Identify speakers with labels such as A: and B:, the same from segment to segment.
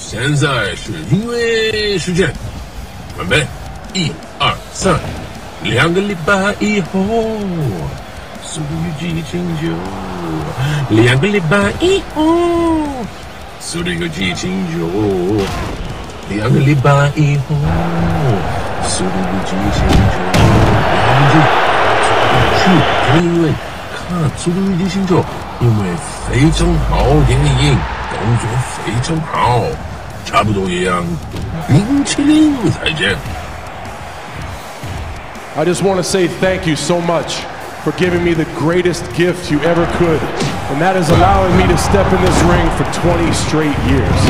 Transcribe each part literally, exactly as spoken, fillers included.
A: 现在是音乐时间，准备，一二三，两个礼拜以后，速度与激情九，两个礼拜以后，速度与激情九，两个礼拜以后，速度与激情九，两个去，就是因为看《速度与激情九》，因为非常好电影，动作非常好，差不多一样。冰淇淋再见。
B: I just want to say thank you so much for giving me the greatest gift you ever could, and that is allowing me to step in this ring for twenty straight years.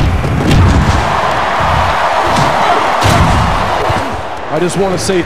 B: I just want to say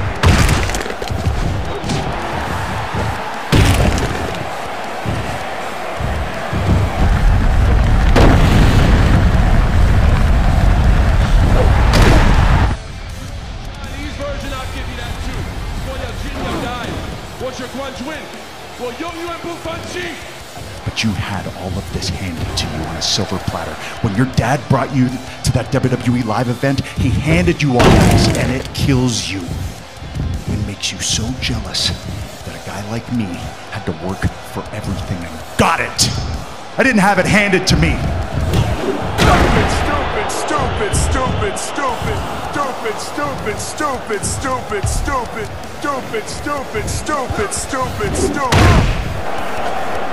C: But you had all of this handed to you on a silver platter. When your dad brought you to that W W E live event, he handed you all this, and it kills you. It makes you so jealous that a guy like me had to work for everything and got it. I didn't have it handed to me.
D: Stupid, stupid, stupid, stupid, stupid, stupid, stupid, stupid, stupid, stupid, stupid, stupid, stupid, stupid, stupid.